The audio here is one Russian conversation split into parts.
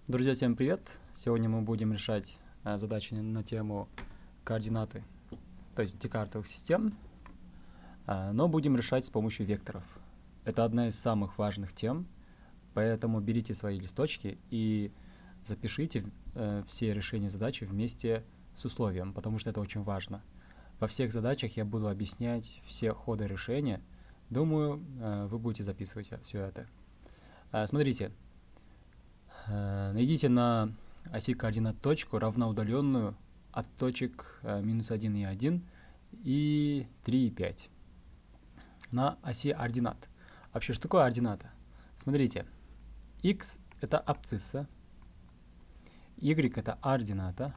Друзья, всем привет! Сегодня мы будем решать задачи на тему координаты, то есть декартовых систем, но будем решать с помощью векторов. Это одна из самых важных тем, поэтому берите свои листочки и запишите все решения задачи вместе с условием, потому что это очень важно. Во всех задачах я буду объяснять все ходы решения. Думаю, вы будете записывать все это. Смотрите. Найдите на оси координат точку, равноудаленную от точек минус 1 и 1 и 3 и 5. На оси ординат. Вообще, что такое ордината? Смотрите, x это абсцисса, y это ордината,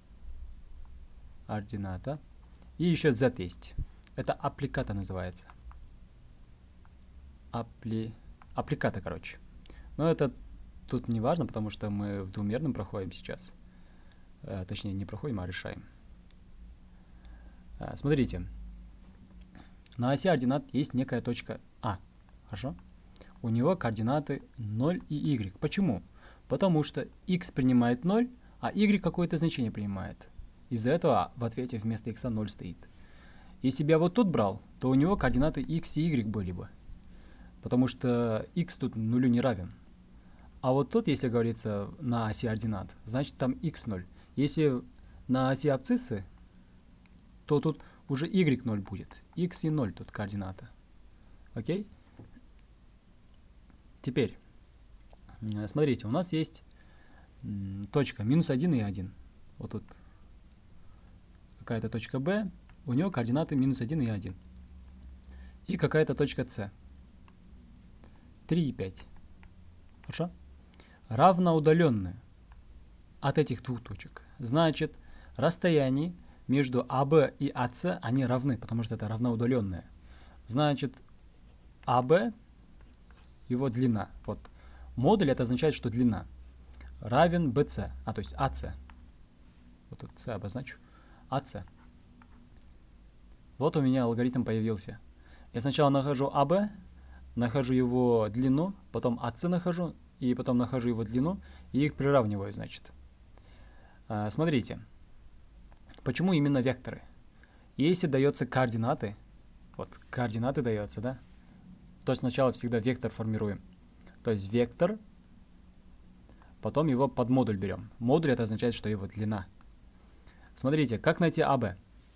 и еще z есть. Это аппликата называется. Аппликата, короче. Но это тут не важно, потому что мы в двумерном проходим сейчас. Точнее, не проходим, а решаем. Смотрите. На оси ординат есть некая точка А. Хорошо? У него координаты 0 и y. Почему? Потому что x принимает 0, а y какое-то значение принимает. Из-за этого в ответе вместо x 0 стоит. Если бы я вот тут брал, то у него координаты x и y были бы. Потому что x тут нулю не равен. А вот тут, если говорится на оси ординат, значит там x0. Если на оси абсциссы, то тут уже y0 будет. X и 0 тут координата. Окей? Теперь, смотрите, у нас есть точка минус 1 и 1. Вот тут какая-то точка B, у нее координаты минус 1 и 1. И какая-то точка C. 3 и 5. Хорошо? Равноудаленные от этих двух точек. Значит, расстояние между АБ и АС, они равны, потому что это равноудаленные. Значит, АБ, его длина, вот, модуль это означает, что длина, равен BC, то есть АС. Вот тут С обозначу. АС. Вот у меня алгоритм появился. Я сначала нахожу АБ, нахожу его длину, потом АС нахожу, и потом нахожу его длину, и их приравниваю, значит. Смотрите, почему именно векторы? Если дается координаты, вот координаты дается, да, то сначала всегда вектор формируем. То есть вектор, потом его под модуль берем. Модуль это означает, что его длина. Смотрите, как найти АБ?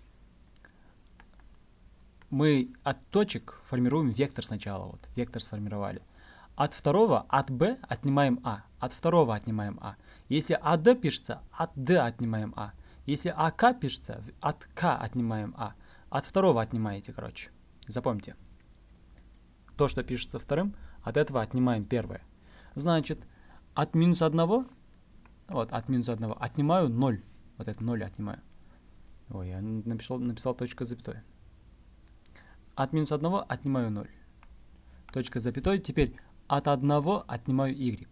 Мы от точек формируем вектор сначала, вот, вектор сформировали. От второго, от b отнимаем а. От второго отнимаем а. Если АД пишется, от d отнимаем а. Если АК пишется, от k отнимаем а. От второго отнимаете, короче. Запомните. То, что пишется вторым, от этого отнимаем первое. Значит, от минус 1, вот, от минус 1 отнимаю 0. Вот это 0 отнимаю. Ой, я написал точка запятой. От минус 1 отнимаю 0. Точка запятой. Теперь от 1 отнимаю y.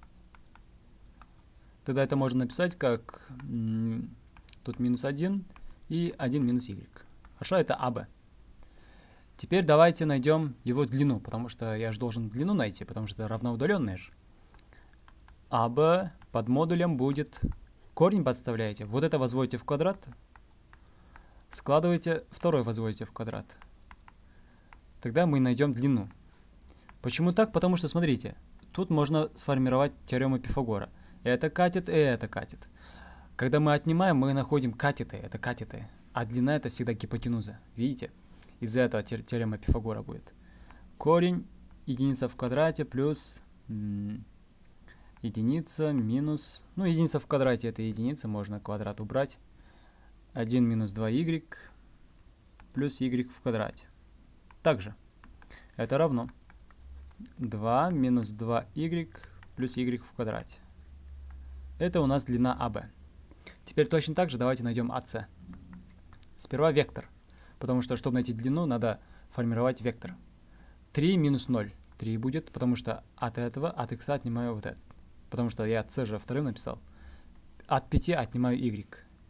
Тогда это можно написать как тут минус 1 и 1 минус y. Хорошо, это АБ. Теперь давайте найдем его длину, потому что я же должен длину найти, потому что это равноудаленное же. АБ под модулем будет, корень подставляете, вот это возводите в квадрат, складываете, второй возводите в квадрат. Тогда мы найдем длину. Почему так? Потому что, смотрите, тут можно сформировать теорему Пифагора. Это катет, и это катет. Когда мы отнимаем, мы находим катеты, это катеты. А длина это всегда гипотенуза. Видите? Из-за этого теорема Пифагора будет. Корень единица в квадрате плюс единица минус... Ну, единица в квадрате это единица, можно квадрат убрать. 1 минус 2y плюс y в квадрате. Также это равно 2 минус 2y плюс y в квадрате. Это у нас длина АБ. Теперь точно так же давайте найдем АС. Сперва вектор, потому что, чтобы найти длину, надо формировать вектор. 3 минус 0. 3 будет, потому что от этого, от x отнимаю вот это. Потому что я c же вторым написал. От 5 отнимаю y.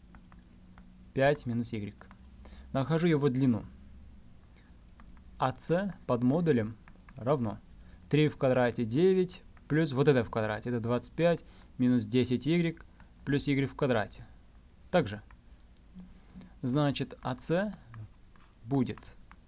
5 минус y. Нахожу его длину. АС под модулем равно 3 в квадрате 9 плюс вот это в квадрате. Это 25 минус 10y плюс y в квадрате. Также. Значит, АС будет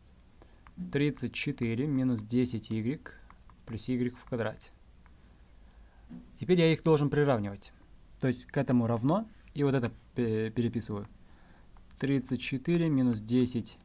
34 минус 10y плюс y в квадрате. Теперь я их должен приравнивать. То есть к этому равно, и вот это переписываю. 34 минус 10y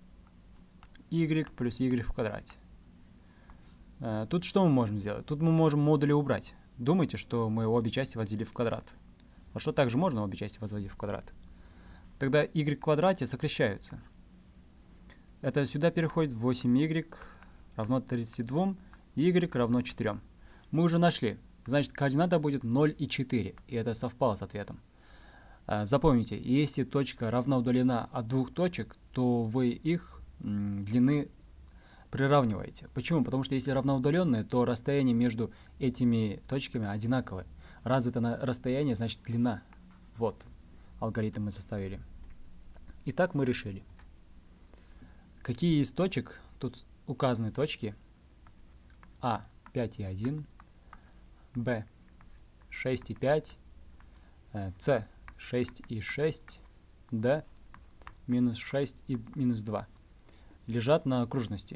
плюс y в квадрате. Тут что мы можем сделать? Тут мы можем модули убрать. Думайте, что мы обе части возвели в квадрат. А что также можно обе части возводить в квадрат? Тогда y в квадрате сокращаются. Это сюда переходит 8y равно 32, y равно 4. Мы уже нашли. Значит, координата будет 0 и 4, и это совпало с ответом. Запомните, если точка равна удалена от двух точек, то вы их длины приравниваете. Почему? Потому что если равноудаленные, то расстояние между этими точками одинаковое. Раз это расстояние, значит длина. Вот, алгоритм мы составили. Итак, мы решили. Какие из точек, тут указаны точки, А 5 и 1, Б 6 и 5, С 6 и 6, Д минус 6 и минус 2 лежат на окружности.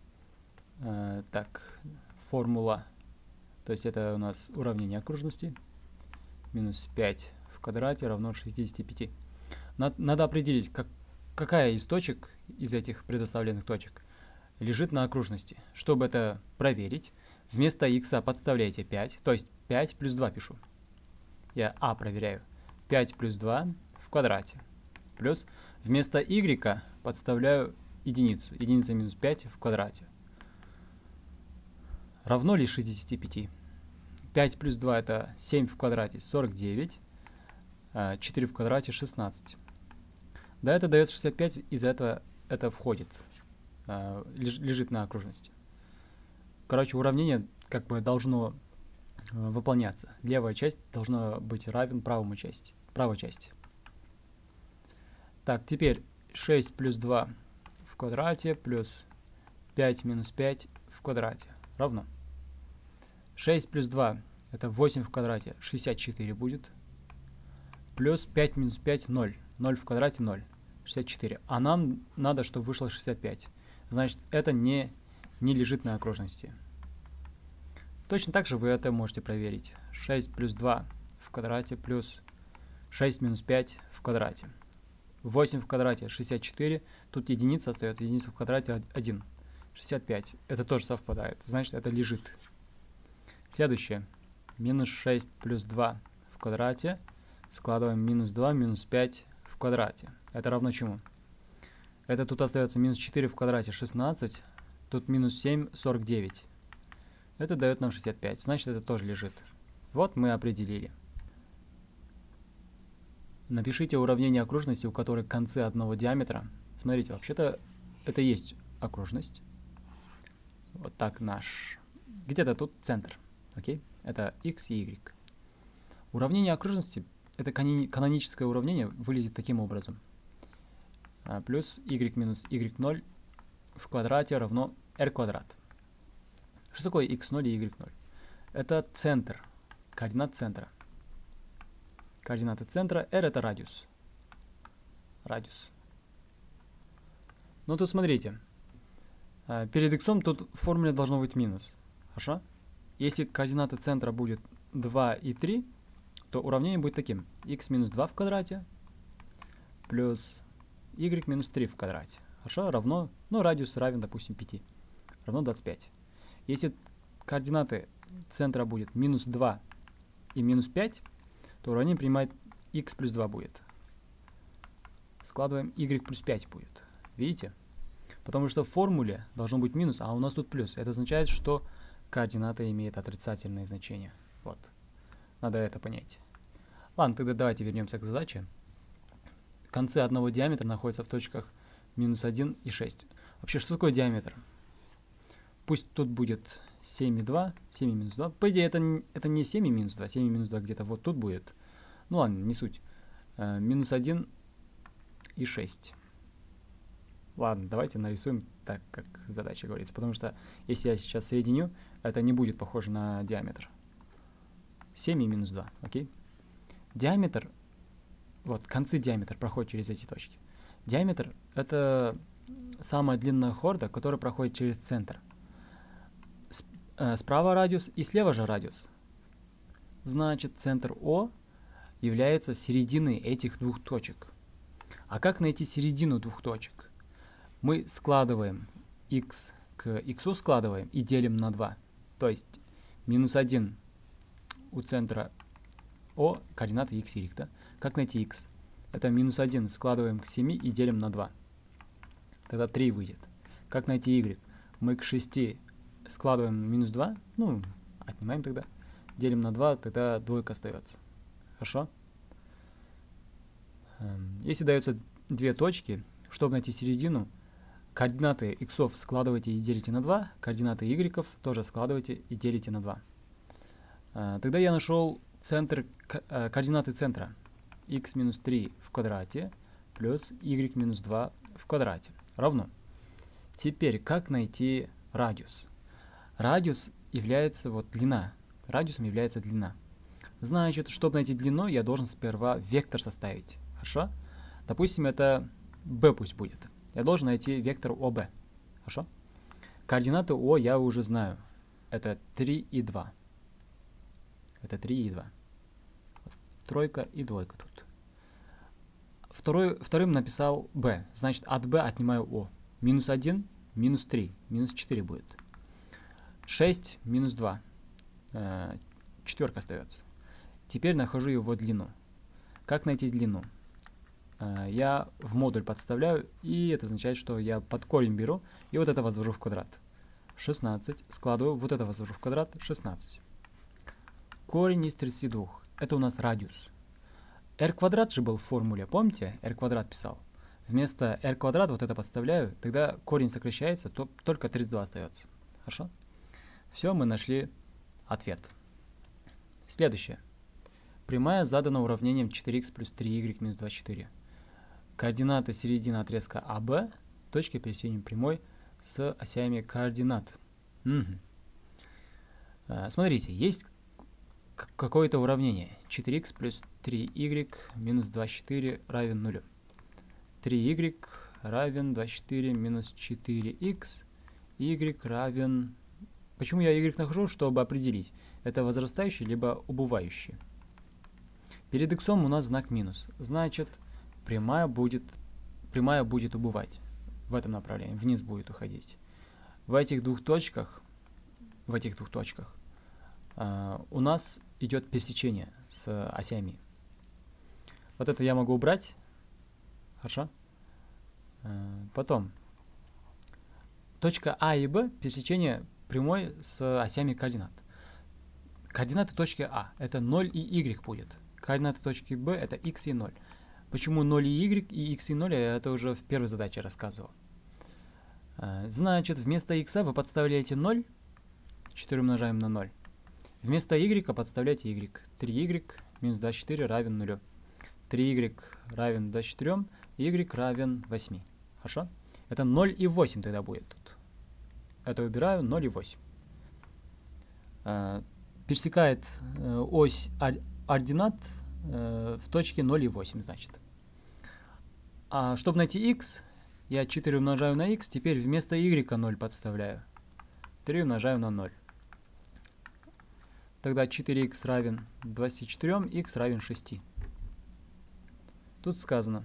Так, формула, то есть это у нас уравнение окружности, минус 5 в квадрате равно 65. Надо определить, какая из точек, из этих предоставленных точек, лежит на окружности. Чтобы это проверить, вместо х подставляйте 5, то есть 5 плюс 2 пишу. Я А проверяю. 5 плюс 2 в квадрате. Плюс вместо y подставляю единицу. Единица минус 5 в квадрате. Равно ли 65? 5 плюс 2 это 7 в квадрате 49. 4 в квадрате 16. Да, это дает 65, из-за этого это входит. Лежит на окружности. Короче, уравнение как бы должно выполняться. Левая часть должна быть равен правой части. Так, теперь 6 плюс 2 в квадрате плюс 5 минус 5 в квадрате равно. 6 плюс 2 это 8 в квадрате, 64 будет. Плюс 5 минус 5 0. 0 в квадрате 0. 64. А нам надо, чтобы вышло 65. Значит, это не лежит на окружности. Точно так же вы это можете проверить. 6 плюс 2 в квадрате плюс 6 минус 5 в квадрате. 8 в квадрате 64. Тут единица остается. Единица в квадрате 1. 65. Это тоже совпадает. Значит, это лежит. Следующее. Минус 6 плюс 2 в квадрате. Складываем минус 2 минус 5 в квадрате. Это равно чему? Это тут остается минус 4 в квадрате 16. Тут минус 7 49. Это дает нам 65. Значит, это тоже лежит. Вот мы определили. Напишите уравнение окружности, у которой концы одного диаметра. Смотрите, вообще-то это есть окружность. Вот так наш. Где-то тут центр. Окей? Это x и y. Уравнение окружности, это каноническое уравнение, выглядит таким образом. Плюс y минус y0 в квадрате равно r квадрат. Что такое x0 и y0? Это центр, координат центра. Координаты центра, r это радиус. Радиус. Ну тут смотрите, перед x тут в формуле должно быть минус. Хорошо? Если координаты центра будет 2 и 3, то уравнение будет таким. X минус 2 в квадрате плюс y минус 3 в квадрате. Хорошо? Равно, ну радиус равен, допустим, 5. Равно 25. Если координаты центра будет минус 2 и минус 5, то уравнение принимает x плюс 2 будет. Складываем y плюс 5 будет. Видите? Потому что в формуле должно быть минус, а у нас тут плюс. Это означает, что координата имеет отрицательное значение. Вот. Надо это понять. Ладно, тогда давайте вернемся к задаче. Концы одного диаметра находятся в точках минус 1 и 6. Вообще, что такое диаметр? Пусть тут будет 7 и 2, 7 и минус 2. По идее, это не 7 и минус 2. 7 и минус 2 где-то вот тут будет. Ну ладно, не суть. Минус 1 и 6. Ладно, давайте нарисуем так, как задача говорится. Потому что если я сейчас соединю, это не будет похоже на диаметр. 7 и минус 2, окей? Диаметр, вот, концы диаметра проходят через эти точки. Диаметр — это самая длинная хорда, которая проходит через центр. Справа радиус и слева же радиус. Значит, центр О является серединой этих двух точек. А как найти середину двух точек? Мы складываем x к x складываем и делим на 2. То есть минус 1 у центра О, координаты x, y. Да? Как найти x? Это минус 1 складываем к 7 и делим на 2. Тогда 3 выйдет. Как найти y? Мы к 6 складываем минус 2, ну, отнимаем тогда. Делим на 2, тогда двойка остается. Хорошо? Если дается две точки, чтобы найти середину, координаты x складывайте и делите на 2, координаты y тоже складывайте и делите на 2. Тогда я нашел центр, координаты центра. X минус 3 в квадрате плюс y минус 2 в квадрате равно. Теперь, как найти радиус? Радиус является вот длина. Радиусом является длина. Значит, чтобы найти длину, я должен сперва вектор составить. Хорошо? Допустим, это b пусть будет. Я должен найти вектор ОБ. Хорошо? Координаты О я уже знаю. Это 3 и 2. Это 3 и 2. Вот, тройка и двойка тут. Вторым написал b. Значит, от b отнимаю О. Минус 1, минус 3, минус 4 будет. 6 минус 2. Четверка остается. Теперь нахожу его длину. Как найти длину? Я в модуль подставляю, и это означает, что я под корень беру, и вот это возвожу в квадрат. 16. Складываю, вот это возвожу в квадрат, 16. Корень из 32. Это у нас радиус. r квадрат же был в формуле, помните? R квадрат писал. Вместо r квадрат вот это подставляю, тогда корень сокращается, то только 32 остается. Хорошо? Все, мы нашли ответ. Следующее. Прямая задана уравнением 4х плюс 3y минус 24. Координаты середины отрезка АБ, точки пересечения прямой с осями координат. Смотрите, есть какое-то уравнение. 4х плюс 3y минус 24 равен 0. 3y равен 24 минус 4х. Y равен... Почему я y нахожу? Чтобы определить, это возрастающий либо убывающий. Перед x у нас знак минус. Значит, прямая будет убывать в этом направлении, вниз будет уходить. В этих двух точках у нас идет пересечение с осями. Вот это я могу убрать. Хорошо? Потом. Точка А и Б, пересечение прямой с осями координат. Координаты точки А — это 0 и y будет. Координаты точки Б — это x и 0. Почему 0 и y и x и 0, я это уже в первой задаче рассказывал. Значит, вместо x вы подставляете 0, 4 умножаем на 0. Вместо y подставляете y. 3y минус 24 равен 0. 3y равен 24, y равен 8. Хорошо? Это 0 и 8 тогда будет тут. Это убираю, 0 и 8. Пересекает ось ординат в точке 0 и 8, значит. А чтобы найти x, я 4 умножаю на x, теперь вместо y 0 подставляю. 3 умножаю на 0. Тогда 4х равен 24, x равен 6. Тут сказано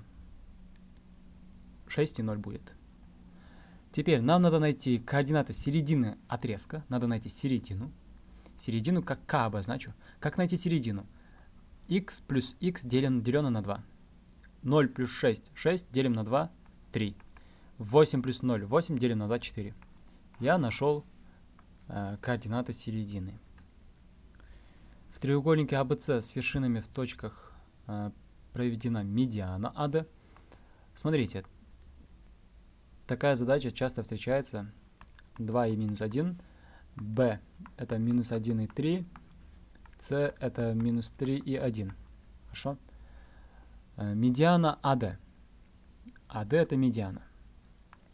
6 и 0 будет. Теперь нам надо найти координаты середины отрезка. Надо найти середину. Середину как k обозначу. Как найти середину? X плюс x делено на 2. 0 плюс 6, 6 делим на 2, 3. 8 плюс 0, 8 делим на 2, 4. Я нашел координаты середины. В треугольнике ABC с вершинами в точках проведена медиана AD. Смотрите, такая задача часто встречается. 2 и минус 1. B это минус 1 и 3. C это минус 3 и 1. Хорошо? Медиана AD. AD это медиана.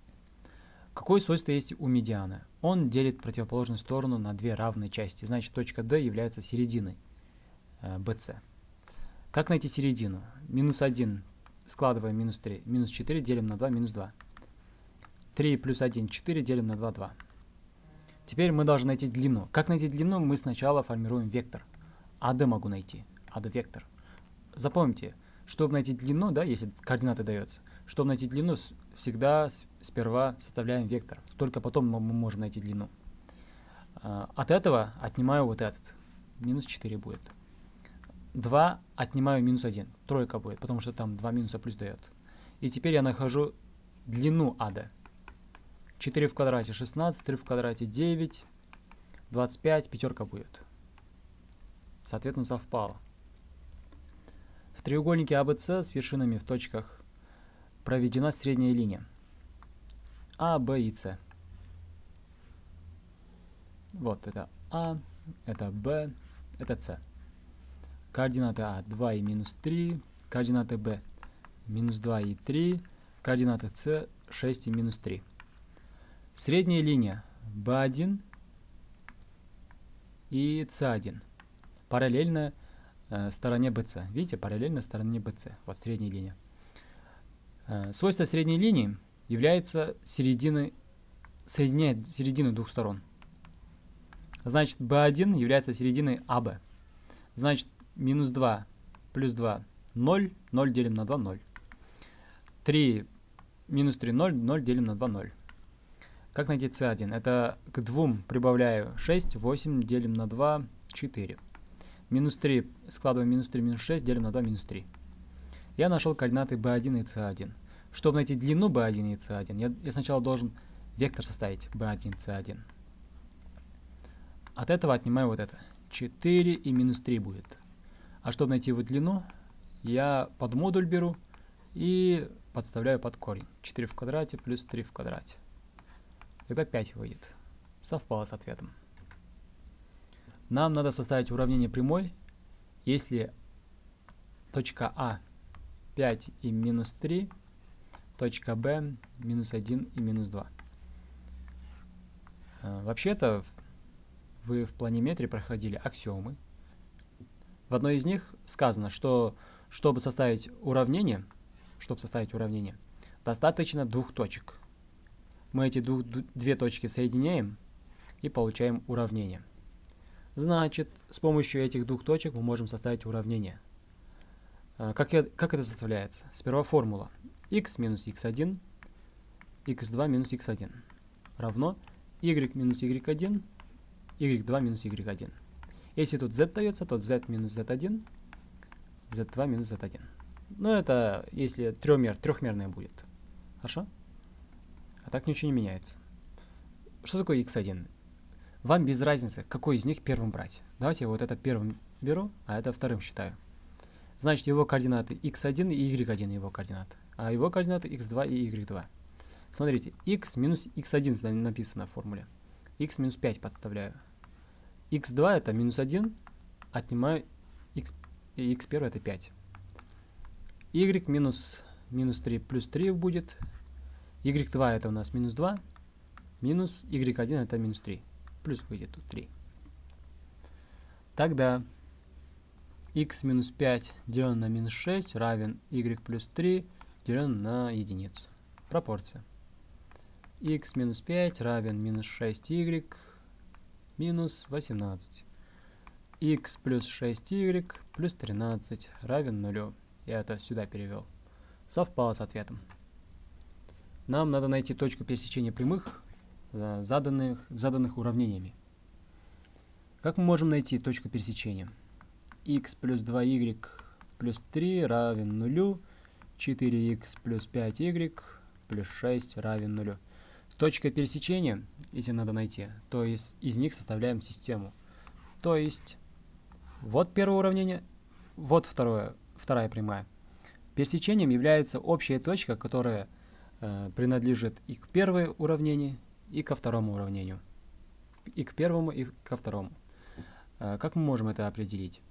Какое свойство есть у медиана? Он делит противоположную сторону на две равные части. Значит, точка D является серединой BC. Как найти середину? Минус 1 складываем минус 3. Минус 4 делим на 2, минус 2. 3 плюс 1, 4 делим на 2, 2. Теперь мы должны найти длину. Как найти длину? Мы сначала формируем вектор. AD могу найти. AD вектор. Запомните, чтобы найти длину, да, если координаты дается, чтобы найти длину, всегда сперва составляем вектор. Только потом мы можем найти длину. От этого отнимаю вот этот. Минус 4 будет. 2 отнимаю минус 1. Тройка будет, потому что там 2 минуса плюс дает. И теперь я нахожу длину AD. 4 в квадрате 16, 3 в квадрате 9, 25, пятерка будет. Соответственно, совпало. В треугольнике ABC с вершинами в точках проведена средняя линия А, Б и С. Вот это А, это Б, это С. Координаты А 2 и минус 3, координаты Б минус 2 и 3, координаты С 6 и минус 3. Средняя линия B1 и C1 параллельно стороне BC. Видите, параллельно стороне BC. Вот средняя линия. Свойство средней линии является соединяет середину двух сторон. Значит, B1 является серединой AB. Значит, минус 2 плюс 2 0, 0 делим на 2 0. 3 минус 3 0, 0 делим на 2 0. Как найти C1? Это к 2 прибавляю 6, 8 делим на 2, 4. Минус 3, складываем минус 3, минус 6, делим на 2, минус 3. Я нашел координаты B1 и C1. Чтобы найти длину B1 и C1, я сначала должен вектор составить B1, C1. От этого отнимаю вот это. 4 и минус 3 будет. А чтобы найти его длину, я под модуль беру и подставляю под корень. 4 в квадрате плюс 3 в квадрате. Тогда 5 выйдет. Совпало с ответом. Нам надо составить уравнение прямой, если точка А 5 и минус 3, точка Б минус 1 и минус 2. Вообще-то вы в планиметрии проходили аксиомы. В одной из них сказано, что чтобы составить уравнение, достаточно двух точек. Мы эти две точки соединяем и получаем уравнение. Значит, с помощью этих двух точек мы можем составить уравнение. Как это составляется? Сперва формула x минус x1, x2 минус x1 равно y минус y1, y2 минус y1. Если тут z дается, то z минус z1, z2 минус z1. Но это если трехмерное будет. Хорошо? А так ничего не меняется. Что такое x1? Вам без разницы, какой из них первым брать. Давайте я вот это первым беру, а это вторым считаю. Значит, его координаты x1 и y1 его координаты, а его координаты x2 и y2. Смотрите, x минус x1 написано в формуле. X минус 5 подставляю. x2 это минус 1, отнимаю x, и x1 это 5. y минус 3 плюс 3 будет. y2 это у нас минус 2, минус y1 это минус 3. Плюс выйдет тут 3. Тогда x минус 5 делено на минус 6 равен y плюс 3 делено на единицу. Пропорция. X минус 5 равен минус 6y минус 18. X плюс 6y плюс 13 равен 0. Я это сюда перевел. Совпало с ответом. Нам надо найти точку пересечения прямых, заданных уравнениями. Как мы можем найти точку пересечения? X плюс 2y плюс 3 равен 0, 4x плюс 5y плюс 6 равен 0. Точка пересечения, если надо найти, то из них составляем систему. То есть, вот первое уравнение, вот вторая прямая. Пересечением является общая точка, которая принадлежит и к первому уравнению, и ко второму уравнению. И к первому, и ко второму. Как мы можем это определить?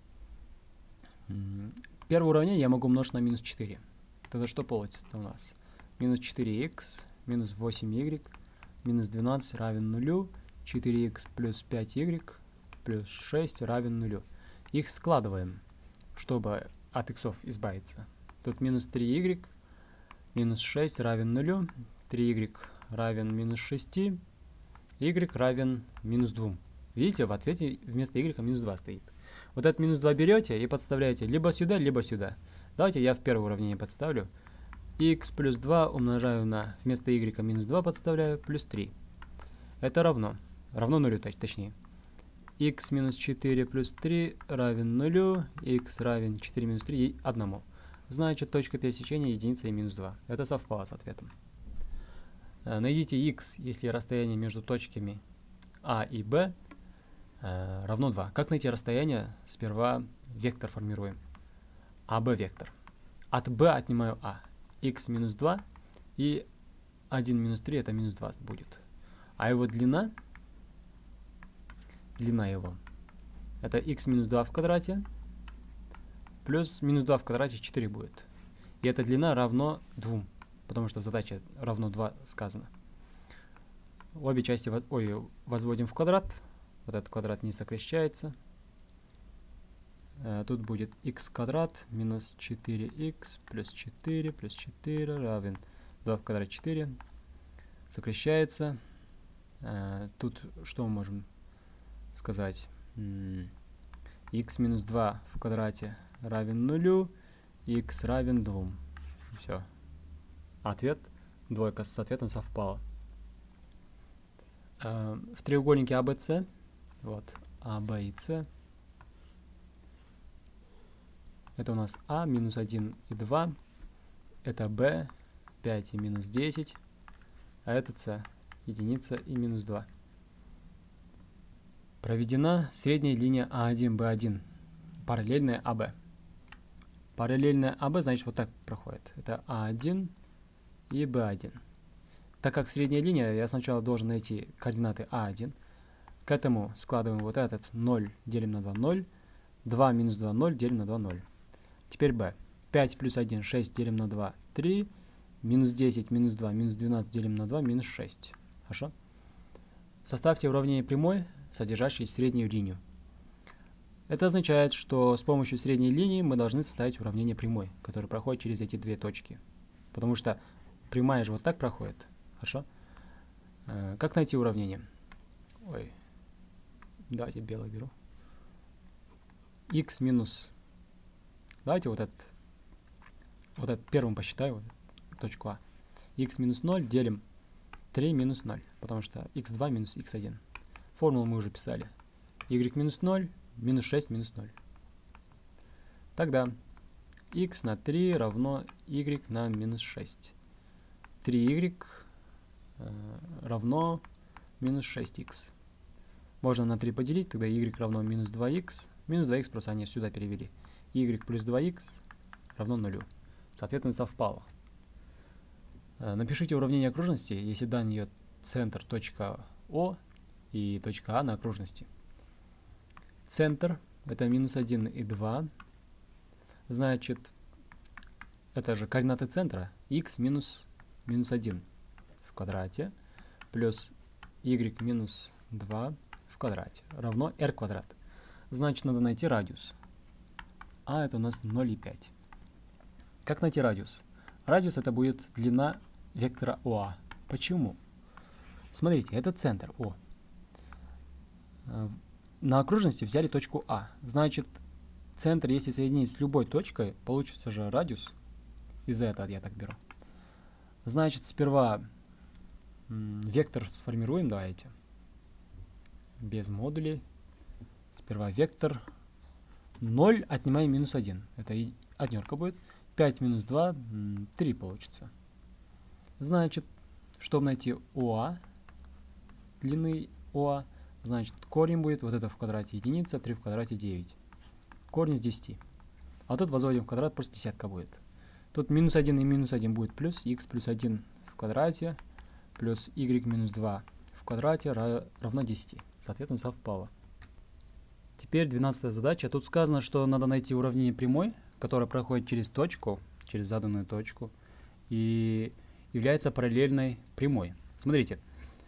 Первое уравнение я могу умножить на минус 4. Тогда что получится у нас? Минус 4х, минус 8y, минус 12 равен нулю, 4х плюс 5y плюс 6 равен нулю. Их складываем, чтобы от иксов избавиться. Тут минус 3y, минус 6 равен нулю, 3y равен минус 6, y равен минус 2. Видите, в ответе вместо y минус 2 стоит. Вот этот минус 2 берете и подставляете либо сюда, либо сюда. Давайте я в первое уравнение подставлю. Х плюс 2 умножаю на, вместо y минус 2 подставляю, плюс 3. Это равно нулю, точнее. Х минус 4 плюс 3 равен нулю, х равен 4 минус 3 1. Значит, точка пересечения единица и минус 2. Это совпало с ответом. Найдите х, если расстояние между точками А и Б равно 2. Как найти расстояние? Сперва вектор формируем. АБ вектор. От Б отнимаю А. Х минус 2 и 1 минус 3 это минус 2 будет. А его длина его, это х минус 2 в квадрате плюс минус 2 в квадрате 4 будет. И эта длина равно 2, потому что в задаче равно 2 сказано. Обе части возводим в квадрат. Вот этот квадрат не сокращается. Тут будет х квадрат минус 4х плюс 4 равен 2 в квадрате 4. Сокращается. Тут что мы можем сказать? Х минус 2 в квадрате равен нулю, х равен 2. Все. Ответ, двойка с ответом совпала. В треугольнике ABC, вот, АБ и С, это у нас А, минус 1 и 2, это Б, 5 и минус 10, а это С, единица и минус 2. Проведена средняя линия А1, Б1, параллельная АБ. Параллельная АБ, значит, вот так проходит. Это А1 и Б1. Так как средняя линия, я сначала должен найти координаты А1. К этому складываем вот этот 0, делим на 2, 0. 2 минус 2, 0, делим на 2, 0. Теперь Б. 5 плюс 1, 6, делим на 2, 3. Минус 10, минус 2, минус 12, делим на 2, минус 6. Хорошо? Составьте уравнение прямой, содержащей среднюю линию. Это означает, что с помощью средней линии мы должны составить уравнение прямой, которое проходит через эти две точки. Потому что прямая же вот так проходит. Хорошо? Как найти уравнение? Ой. Давайте белый беру. Х минус. Давайте вот этот первым посчитаю, вот, точку А. Х минус 0 делим 3 минус 0, потому что х2 минус х1. Формулу мы уже писали. Y минус 0, минус 6 минус 0. Тогда х на 3 равно y на минус 6. 3y равно минус 6х. Можно на 3 поделить, тогда y равно минус 2х. Минус 2х просто они сюда перевели. Y плюс 2х равно 0. Соответственно, совпало. Напишите уравнение окружности, если дан ее центр точка О и точка А на окружности. Центр это минус 1 и 2. Значит, это же координаты центра. Х минус 1 в квадрате плюс y минус 2 в квадрате равно r квадрат. Значит, надо найти радиус. А это у нас 0,5. Как найти радиус? Радиус это будет длина вектора ОА. Почему? Смотрите, это центр О. На окружности взяли точку А. Значит, центр, если соединить с любой точкой, получится же радиус. Из-за этого я так беру. Значит, сперва вектор сформируем, давайте. Без модулей. Сперва вектор 0 отнимаем минус 1. Это и однерка будет. 5 минус 2, 3 получится. Значит, чтобы найти ОА, длины ОА, значит, корень будет, вот это в квадрате единица, 3 в квадрате 9. Корень из 10. А тут возводим в квадрат, просто десятка будет. Тут минус 1 и минус 1 будет плюс, х плюс 1 в квадрате, плюс y минус 2 в квадрате равно 10. Соответственно, совпало. Теперь 12-я задача. Тут сказано, что надо найти уравнение прямой, которая проходит через точку, через заданную точку, и является параллельной прямой. Смотрите,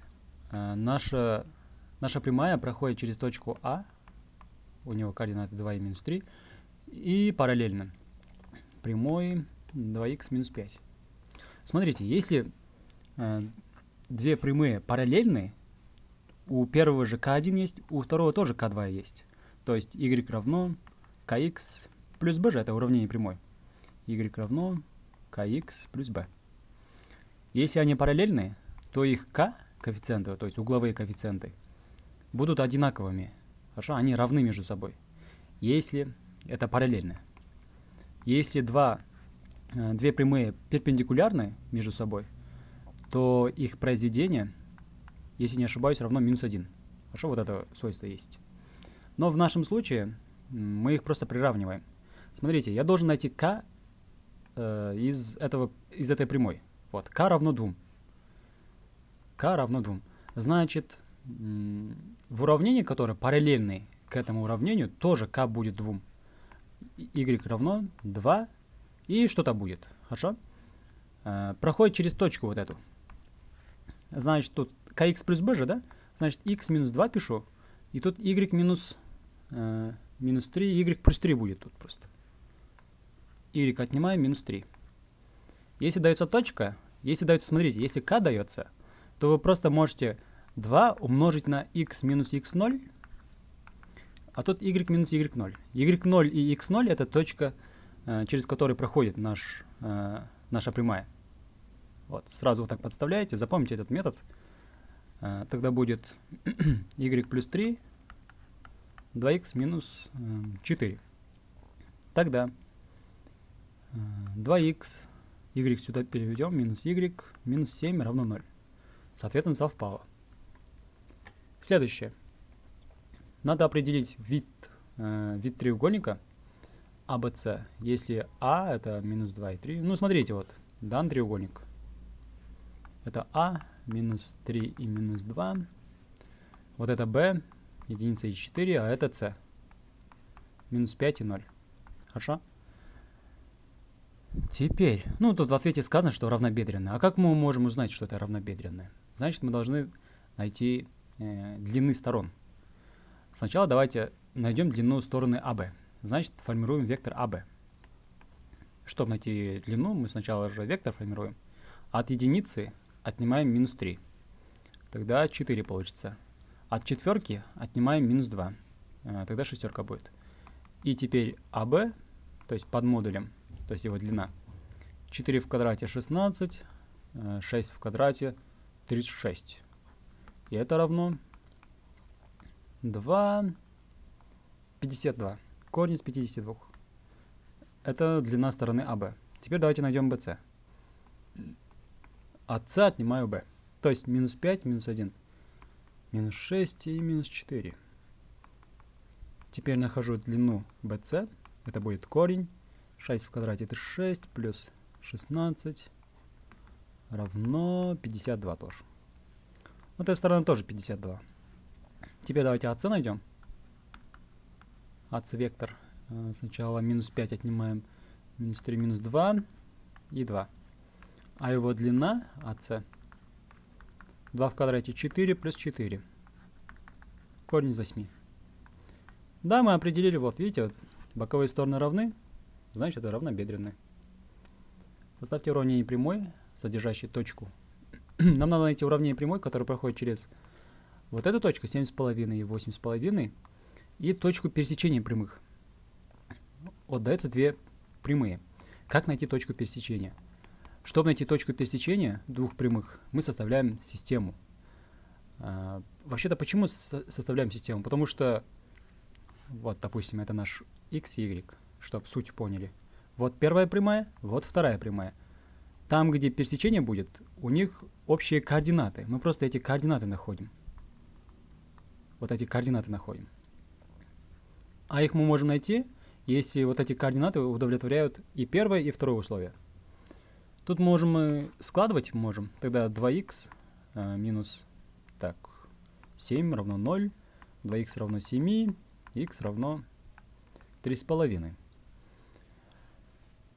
наша прямая проходит через точку А, у него координаты 2 и минус 3, и параллельно прямой 2х минус 5. Смотрите, если две прямые параллельные, у первого же k1 есть, у второго тоже k2 есть. То есть y равно kx плюс b же, это уравнение прямой. Y равно kx плюс b. Если они параллельные, то их k коэффициенты, то есть угловые коэффициенты, будут одинаковыми. Хорошо? Они равны между собой. Если это параллельно. Если две прямые перпендикулярны между собой, то их произведение, если не ошибаюсь, равно минус 1. Хорошо, вот это свойство есть. Но в нашем случае мы их просто приравниваем. Смотрите, я должен найти k из этой прямой. Вот, k равно 2. K равно 2. Значит, в уравнении, которое параллельное к этому уравнению, тоже k будет 2. Y равно 2 и что-то будет. Хорошо? Проходит через точку вот эту. Значит, тут kx плюс b же, да? Значит, x минус 2 пишу. И тут y минус 3, y плюс 3 будет тут просто. Y отнимаем минус 3. Если дается точка, смотрите, если k дается, то вы просто можете 2 умножить на x минус x0, а тут y минус y0. y0 и x0 это точка, через которую проходит наша прямая. Вот, сразу вот так подставляете, запомните этот метод. Тогда будет y плюс 3, 2x минус 4. Тогда 2x, y сюда переведем, минус y, минус 7 равно 0. Соответственно, совпало. Следующее. Надо определить вид треугольника ABC. Если А это минус 2 и 3. Ну, смотрите, вот, дан треугольник. Это А, минус 3 и минус 2. Вот это Б, единица и 4, а это С. Минус 5 и 0. Хорошо? Теперь, ну, тут в ответе сказано, что равнобедренное. А как мы можем узнать, что это равнобедренное? Значит, мы должны найти длины сторон. Сначала давайте найдем длину стороны АБ. Значит, формируем вектор АБ. Чтобы найти длину, мы сначала же вектор формируем. От единицы отнимаем минус 3. Тогда 4 получится. От четверки отнимаем минус 2. Тогда шестерка будет. И теперь АБ, то есть под модулем, то есть его длина, 4 в квадрате 16, 6 в квадрате 36. И это равно 52. Корень из 52. Это длина стороны АБ. Теперь давайте найдем BC. От С отнимаю B. То есть минус 5, минус 1. Минус 6 и минус 4. Теперь нахожу длину BC. Это будет корень. 6 в квадрате это 6 плюс 16 равно 52 тоже. Вот эта сторона тоже 52. Теперь давайте АС найдем. АС вектор. Сначала минус 5 отнимаем минус 3, минус 2 и 2. А его длина АС 2 в квадрате 4 плюс 4. Корень из 8. Да, мы определили, вот видите, вот, боковые стороны равны, значит это равнобедренные. Составьте уравнение прямой, содержащей точку. Нам надо найти уравнение прямой, которое проходит через вот эту точку 7,5 и 8,5 и точку пересечения прямых. Вот даются две прямые. Как найти точку пересечения? Чтобы найти точку пересечения двух прямых, мы составляем систему. Вообще-то почему составляем систему? Потому что, вот, допустим, это наш x и y, чтобы суть поняли. Вот первая прямая, вот вторая прямая. Там, где пересечение будет, у них общие координаты. Мы просто эти координаты находим. Вот эти координаты находим. А их мы можем найти, если вот эти координаты удовлетворяют и первое, и второе условие. Тут можем мы складывать, можем. Тогда 2х минус 7 равно 0, 2х равно 7, х равно 3,5.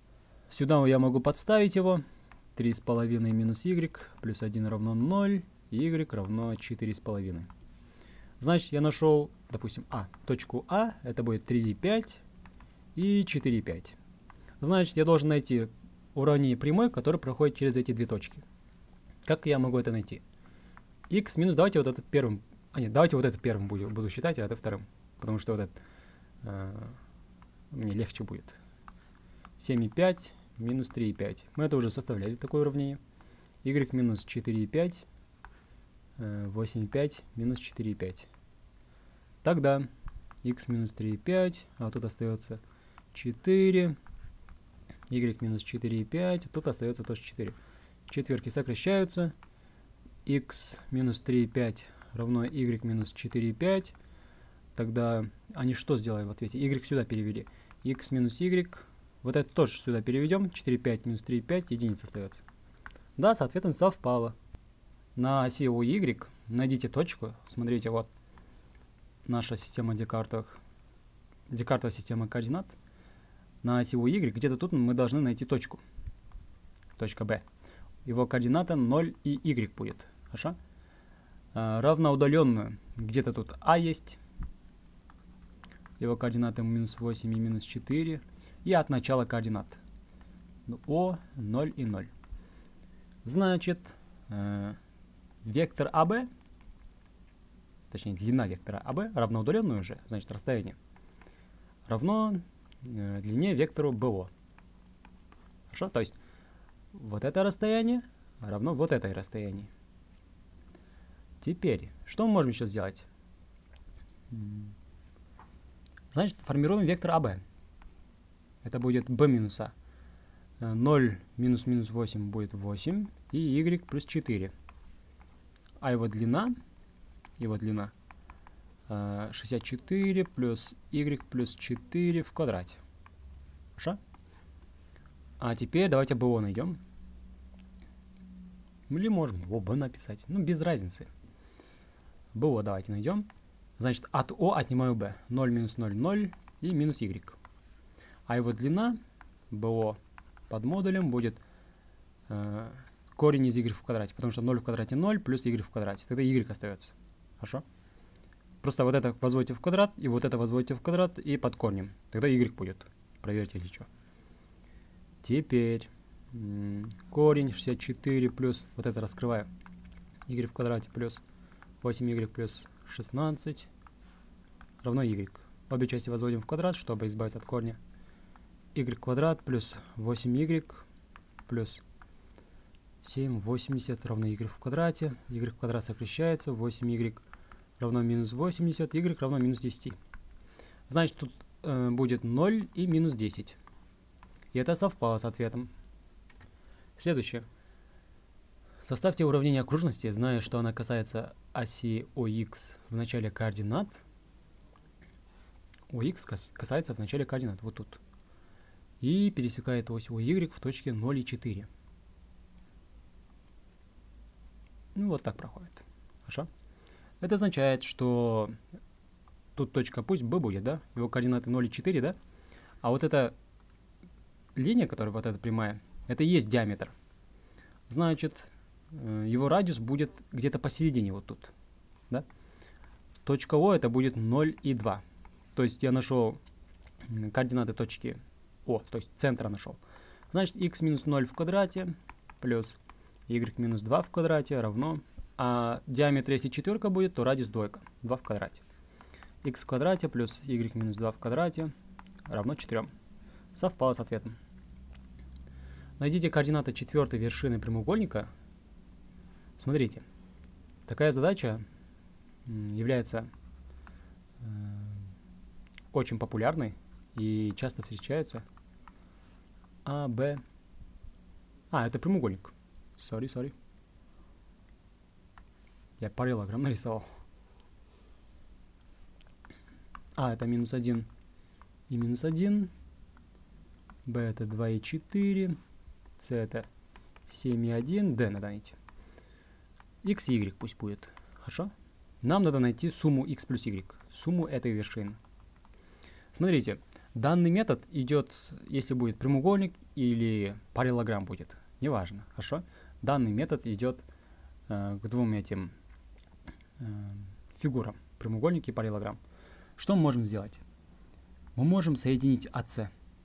Сюда я могу подставить его. 3,5 минус y плюс 1 равно 0, y равно 4,5. Значит, я нашел, допустим, точку А, это будет 3,5 и 4,5. Значит, я должен найти уравнение прямой, которое проходит через эти две точки. Как я могу это найти? X минус, давайте вот этот первым, давайте вот это первым буду считать, а это вторым, потому что вот это мне легче будет. 7,5 минус 3,5. Мы это уже составляли, такое уравнение. Y минус 4,5, 8,5 минус 4,5. Тогда x минус 3,5, а тут остается 4, y минус 4,5, тут остается тоже 4. Четверки сокращаются, x минус 3,5 равно y минус 4,5. Тогда они что сделали в ответе? Y сюда перевели. X минус y, вот это тоже сюда переведем. 4,5 минус 3,5, единица остается. Да, соответственно, совпало. На оси OY найдите точку. Смотрите, вот наша система Декартова система координат. На оси OY где-то тут мы должны найти точку. Точка B. Его координата 0 и y будет. Хорошо? Равноудаленную. Где-то тут А есть. Его координаты минус 8 и минус 4. И от начала координат. О, 0 и 0. Значит, вектор АБ, точнее длина вектора АБ, равноудаленную уже, значит расстояние, равно длине вектору БО. Хорошо? То есть вот это расстояние равно вот этой расстоянии. Теперь, что мы можем еще сделать? Значит, формируем вектор АБ. Это будет b минус А. 0 минус минус 8 будет 8 и y плюс 4. А его длина 64 плюс y плюс 4 в квадрате. Хорошо? А теперь давайте БО найдем. Или можем b написать. Ну, без разницы. БО давайте найдем. Значит, от О отнимаю b. 0 минус 0, 0 и минус y. А его длина БО под модулем будет корень из y в квадрате, потому что 0 в квадрате 0 плюс y в квадрате. Тогда y остается. Хорошо? Просто вот это возводите в квадрат, и вот это возводите в квадрат, и под корнем. Тогда y будет. Проверьте, если что. Теперь корень 64 плюс, вот это раскрываю, y в квадрате плюс 8y плюс 16 равно y. Обе части возводим в квадрат, чтобы избавиться от корня. Y квадрат плюс 8y плюс 7,80 равно y в квадрате. Y в квадрат сокращается. 8y равно минус 80. Y равно минус 10. Значит, тут будет 0 и минус 10. И это совпало с ответом. Следующее. Составьте уравнение окружности, зная, что она касается оси OX в начале координат. OX касается в начале координат, вот тут. И пересекает ось OY в точке 0 и 4. Ну, вот так проходит. Хорошо? Это означает, что тут точка, пусть B будет, да? Его координаты 0 и 4, да? А вот эта линия, которая вот эта прямая, это и есть диаметр. Значит, его радиус будет где-то посередине вот тут, да? Точка О это будет 0 и 2. То есть я нашел координаты точки О, то есть центра нашел. Значит, x минус 0 в квадрате плюс y минус 2 в квадрате равно, а диаметр, если четверка будет, то радиус двойка, 2 в квадрате. X в квадрате плюс y минус 2 в квадрате равно 4. Совпало с ответом. Найдите координаты четвертой вершины прямоугольника. Смотрите, такая задача является очень популярной и часто встречается. А, Б. Это прямоугольник. Sorry. Я параллелограмм нарисовал. Это минус 1 и минус 1. Б это 2 и 4. С это 7 и 1. Д надо найти. X и Y пусть будет. Хорошо? Нам надо найти сумму X плюс Y. Сумму этой вершины. Смотрите, данный метод идет, если будет прямоугольник или параллелограмм будет. Неважно. Хорошо? Данный метод идет к двум этим фигурам, прямоугольник и параллелограмм. Что мы можем сделать? Мы можем соединить АС.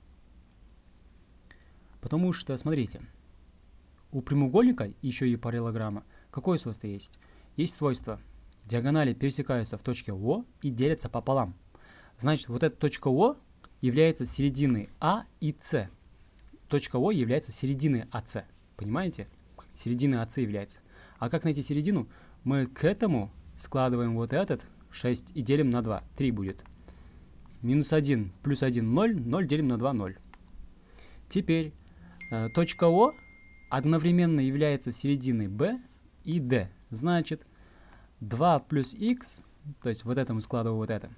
Потому что, смотрите, у прямоугольника, еще и параллелограмма, какое свойство есть? Есть свойство: диагонали пересекаются в точке О и делятся пополам. Значит, вот эта точка О является серединой А и С. Точка О является серединой АС. Понимаете? Серединой АС является. А как найти середину? Мы к этому складываем вот этот 6 и делим на 2. 3 будет. Минус 1 плюс 1 0. 0 делим на 2 0. Теперь точка О одновременно является серединой B и D. Значит, 2 плюс x, то есть вот это мы складываем вот это,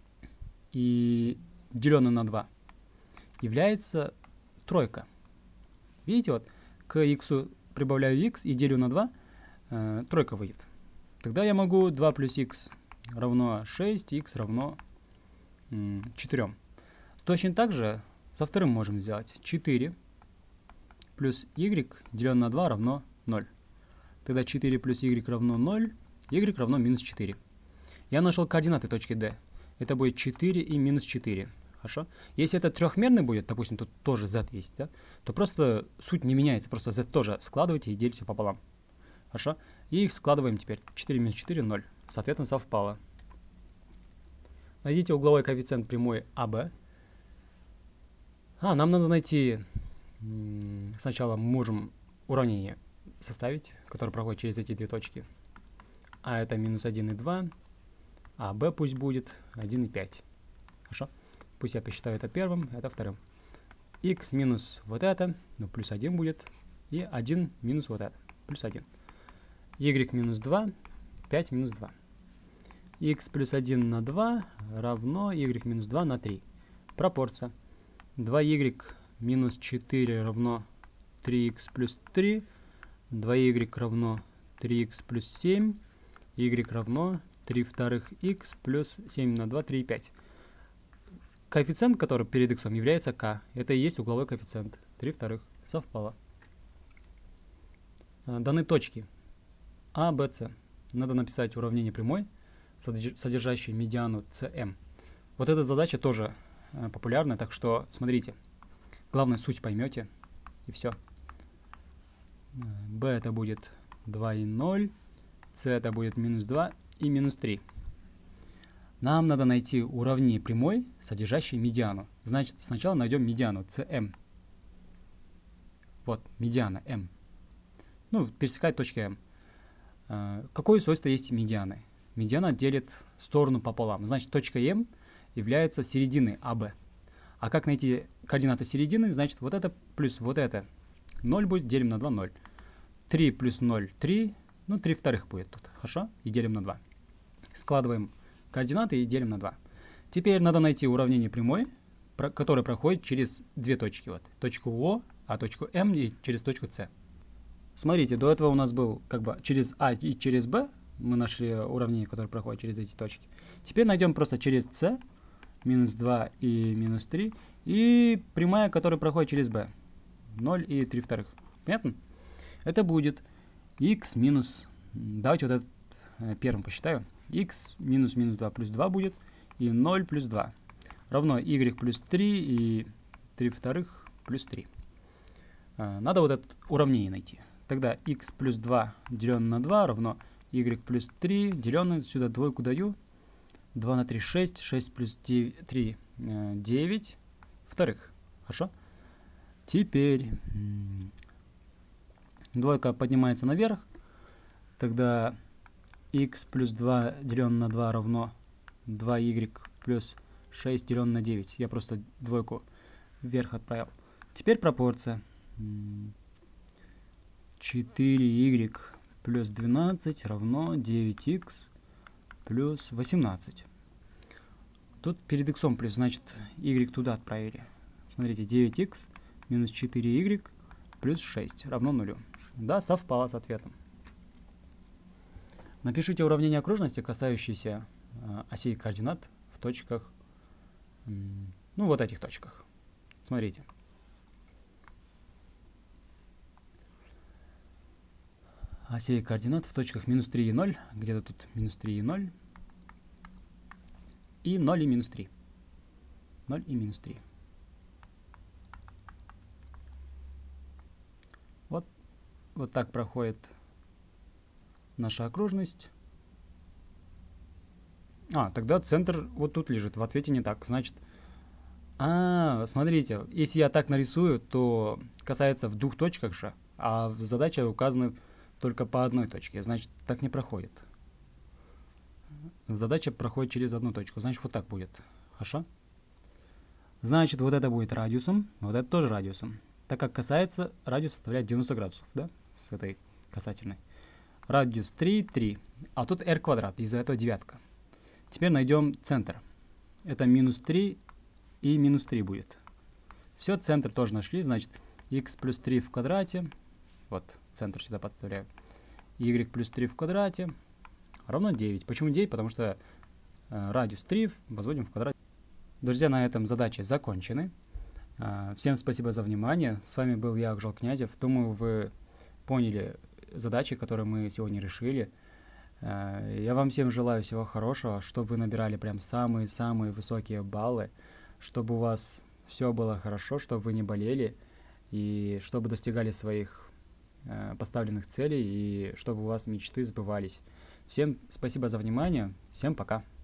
и деленное на 2, является тройка. Видите, вот к x прибавляю x и делю на 2, тройка выйдет. Тогда я могу 2 плюс x равно 6, x равно 4. Точно так же со вторым можем сделать. 4 плюс y деленное на 2 равно 0. Тогда 4 плюс y равно 0, y равно минус 4. Я нашел координаты точки D. Это будет 4 и минус 4. Хорошо? Если это трехмерный будет, допустим, тут тоже z есть, да, то просто суть не меняется. Просто z тоже складывайте и делите пополам. Хорошо? И их складываем теперь. 4 минус 4, 0. Соответственно, совпало. Найдите угловой коэффициент прямой АБ. Нам надо найти... Сначала мы можем уравнение составить, которое проходит через эти две точки. А это минус 1 и 2. А b пусть будет 1 и 5. Хорошо? Пусть я посчитаю это первым, это вторым. X минус вот это, ну плюс 1 будет. И 1 минус вот это, плюс 1. Y минус 2, 5 минус 2. X плюс 1 на 2 равно y минус 2 на 3. Пропорция. 2y минус 4 равно 3x плюс 3. 2y равно 3x плюс 7. Y равно 3 вторых x плюс 7 на 2, 3 и 5. Коэффициент, который перед x является k. Это и есть угловой коэффициент. 3 вторых. Совпало. Даны точки А, Б, С. Надо написать уравнение прямой, содержащей медиану CM. Вот эта задача тоже популярна, так что смотрите. Главное, суть поймете, и все. B это будет 2 и 0, C это будет минус 2 и минус 3. Нам надо найти уравнение прямой, содержащей медиану. Значит, сначала найдем медиану CM. Вот, медиана M. Ну, пересекает точки M. Какое свойство есть медианы? Медиана делит сторону пополам. Значит, точка M является серединой АБ. А как найти координаты середины? Значит, вот это плюс вот это. 0 будет, делим на 2, 0. 3 плюс 0, 3. Ну, 3 вторых будет тут. Хорошо? И делим на 2. Складываем координаты и делим на 2. Теперь надо найти уравнение прямой, которое проходит через две точки. Вот, точку О, а точку М и через точку С. Смотрите, до этого у нас был как бы через А и через Б. Мы нашли уравнение, которое проходит через эти точки. Теперь найдем просто через С. Минус 2 и минус 3. И прямая, которая проходит через b. 0 и 3 вторых. Понятно? Это будет x минус... Давайте вот этот первым посчитаю. X минус минус 2 плюс 2 будет. И 0 плюс 2. Равно y плюс 3 и 3 вторых плюс 3. Надо вот это уравнение найти. Тогда x плюс 2 деленное на 2 равно y плюс 3 деленное... Сюда двойку даю. 2 на 3, 6. 6 плюс 9, 3, 9 вторых. Хорошо? Теперь двойка поднимается наверх. Тогда x плюс 2 деленное на 2 равно 2y плюс 6 деленное на 9. Я просто двойку вверх отправил. Теперь пропорция. 4y плюс 12 равно 9x плюс 18. Тут перед x плюс, значит, y туда отправили. Смотрите, 9x минус 4y плюс 6 равно 0. Да, совпало с ответом. Напишите уравнение окружности, касающееся осей координат в точках, ну, вот этих точках. Смотрите. Осей координат в точках минус 3 и 0. Где-то тут минус 3 и 0. И 0 и минус 3. 0 и минус 3. Вот так проходит наша окружность. Тогда центр вот тут лежит. В ответе не так. Значит, смотрите, если я так нарисую, то касается в двух точках же, а в задаче указаны только по одной точке. Значит, так не проходит. Задача проходит через одну точку. Значит, вот так будет. Хорошо? Значит, вот это будет радиусом, вот это тоже радиусом. Так как касается, радиус составляет 90 градусов, да? С этой касательной. Радиус 3, 3. А тут r квадрат, из-за этого девятка. Теперь найдем центр. Это минус 3 и минус 3 будет. Все, центр тоже нашли. Значит, x плюс 3 в квадрате. Вот, центр сюда подставляю. Y плюс 3 в квадрате равно 9. Почему 9? Потому что радиус 3 возводим в квадрат. Друзья, на этом задачи закончены. Всем спасибо за внимание. С вами был я, Акжал Князев. Думаю, вы поняли задачи, которые мы сегодня решили. Я вам всем желаю всего хорошего, чтобы вы набирали прям самые-самые высокие баллы, чтобы у вас все было хорошо, чтобы вы не болели, и чтобы достигали своих поставленных целей, и чтобы у вас мечты сбывались. Всем спасибо за внимание. Всем пока.